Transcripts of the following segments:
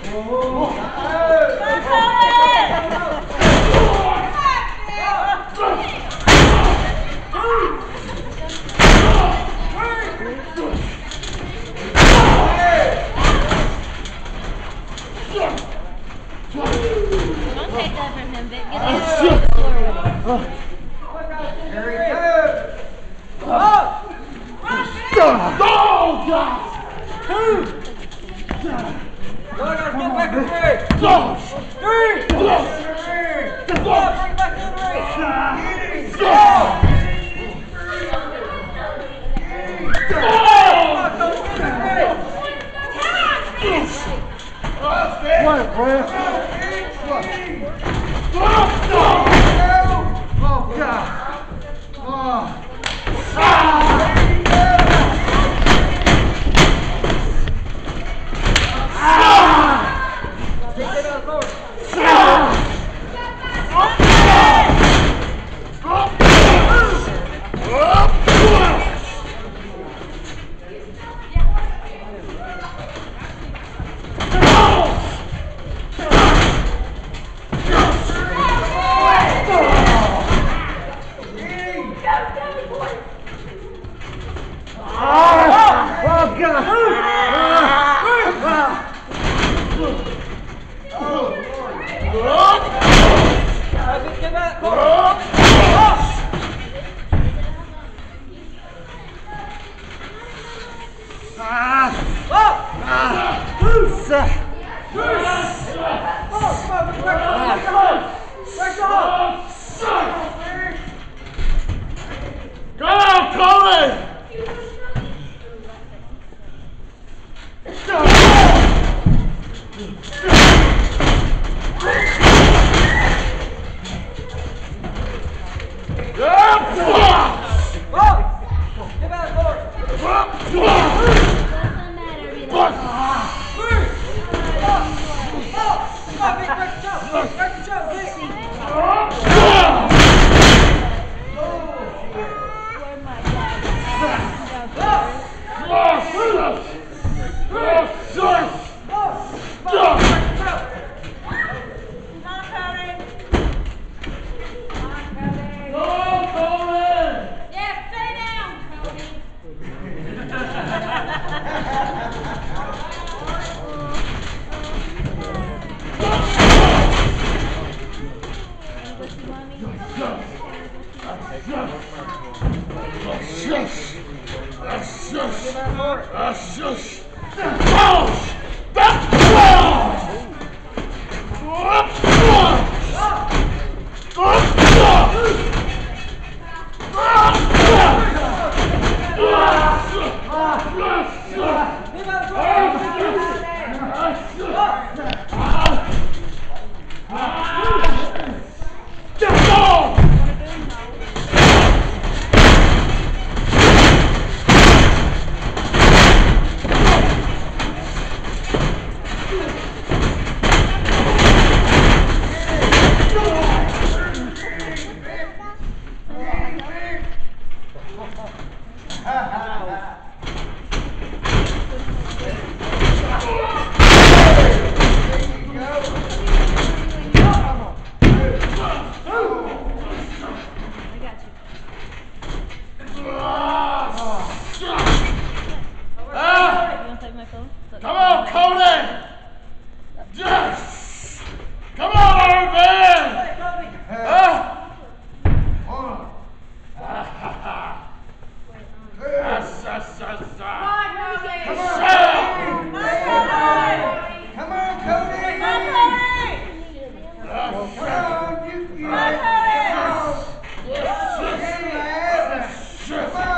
Don't take that from him, Vic. Get the floor. Very good. Up. Go, guys. Go, guys. Get back in the ring. Go. Three. Go. Bring back in the ring. Go. What, Brad? Oh, God. Oh. Come on, Cody! Yes! Come on, Irvin!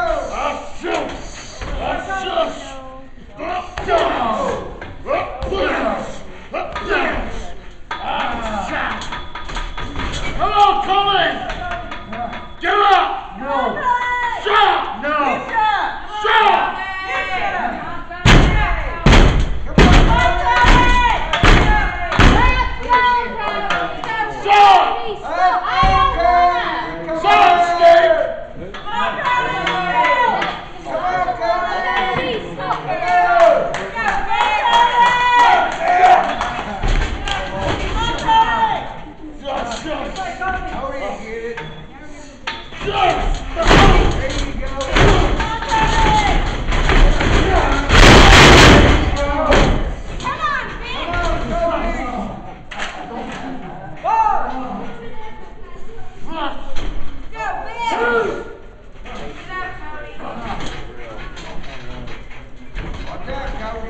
Go!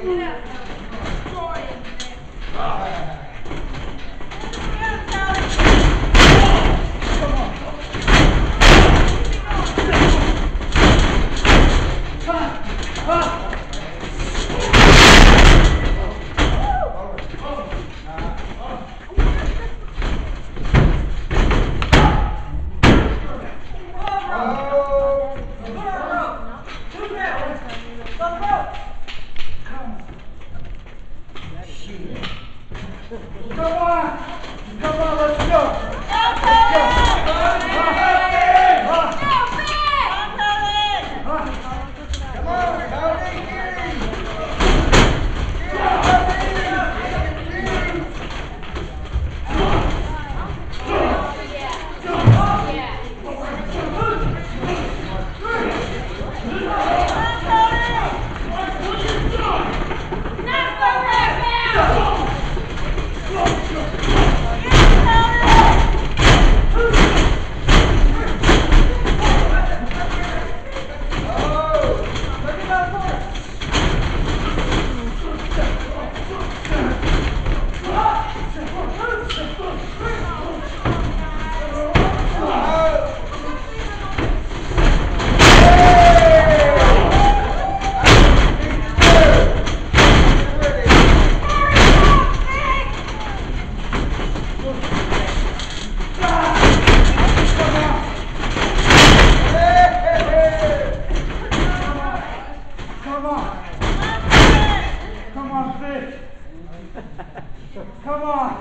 Come on.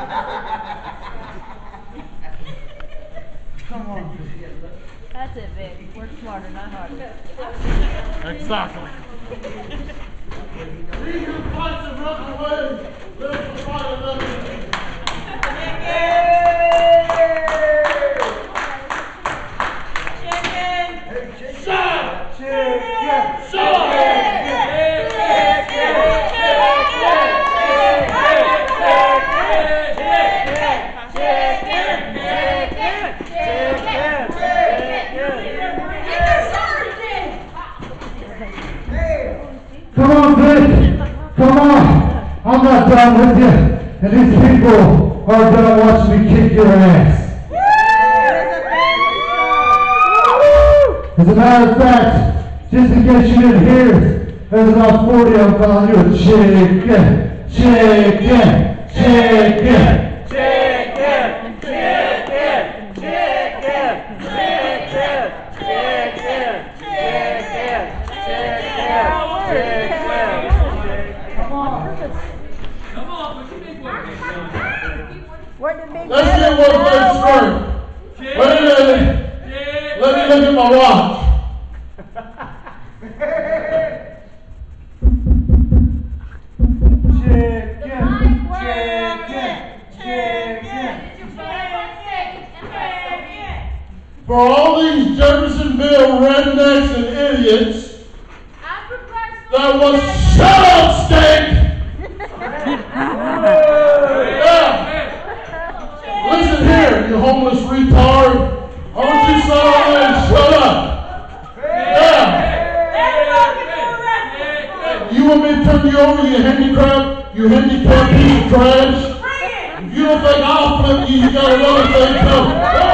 Come on. That's it, Vic. Work smarter, not harder. Exactly. Leave your fights and run away. Live the fight and let it Come on, Vic. Come on. I'm not done with you. And these people are going to watch me kick your ass. As a matter of fact, just in case you didn't hear, there's about 40 I'm calling you a chicken. Chicken. Chicken. Let's get one thing straight. Wait a minute. Let me look at my watch. For all these Jeffersonville rednecks and idiots that was shut up, steak! Yeah. Listen here, you homeless retard. Aren't you son shut up? Yeah. You want me to turn you over, you handicapped piece of trash? If you don't think I'll flip you, you got another thing coming.